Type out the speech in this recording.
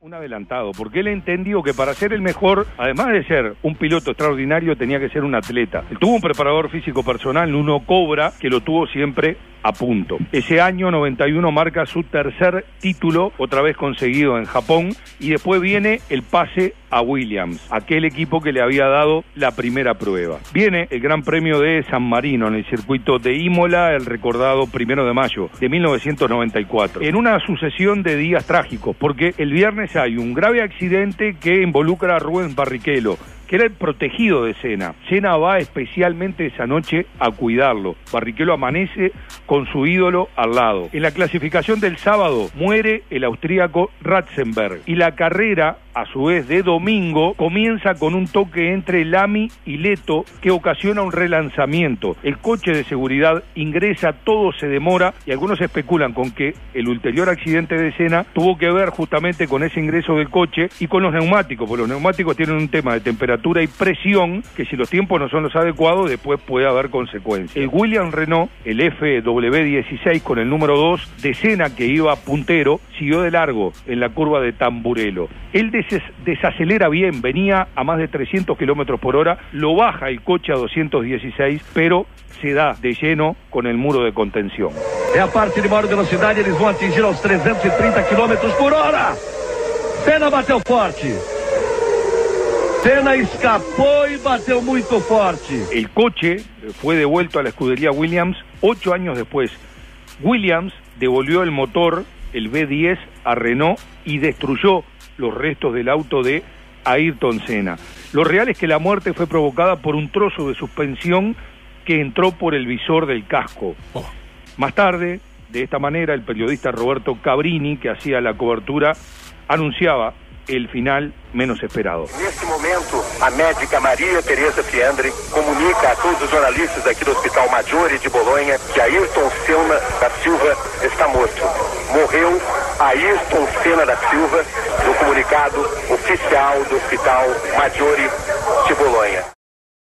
Un adelantado, porque él entendió que para ser el mejor, además de ser un piloto extraordinario, tenía que ser un atleta. Él tuvo un preparador físico personal, Nuno Cobra, que lo tuvo siempre a punto. Ese año 91 marca su tercer título, otra vez conseguido en Japón, y después viene el pase a Williams, aquel equipo que le había dado la primera prueba. Viene el Gran Premio de San Marino en el circuito de Imola, el recordado 1 de mayo de 1994, en una sucesión de días trágicos, porque el viernes hay un grave accidente que involucra a Rubens Barrichello, que era el protegido de Senna. Senna va especialmente esa noche a cuidarlo. Barrichello amanece con su ídolo al lado. En la clasificación del sábado muere el austríaco Ratzenberg, y la carrera, a su vez de domingo, comienza con un toque entre Lamy y Leto que ocasiona un relanzamiento. El coche de seguridad ingresa, todo se demora, y algunos especulan con que el ulterior accidente de Senna tuvo que ver justamente con ese ingreso del coche y con los neumáticos, porque los neumáticos tienen un tema de temperatura y presión que, si los tiempos no son los adecuados, después puede haber consecuencias. El Williams Renault, el FW16 con el número 2 de Senna, que iba puntero, siguió de largo en la curva de Tamburello. Él desacelera bien, venía a más de 300 kilómetros por hora, lo baja el coche a 216, pero se da de lleno con el muro de contención. É a parte de maior velocidade, eles vão atingir aos 330 kilómetros por hora. Senna bateu forte. Senna escapó y bateu muito forte. El coche fue devuelto a la escudería Williams 8 años después. Williams devolvió el motor, el V10, a Renault y destruyó los restos del auto de Ayrton Senna. Lo real es que la muerte fue provocada por un trozo de suspensión que entró por el visor del casco. Más tarde, de esta manera, el periodista Roberto Cabrini, que hacía la cobertura, anunciaba el final menos esperado. Neste momento, a médica Maria Tereza Fiandre comunica a todos os jornalistas aqui do Hospital Maggiore de Bolonha que Ayrton Senna da Silva está morto. Morreu Ayrton Senna da Silva, no comunicado oficial do Hospital Maggiore de Bolonha.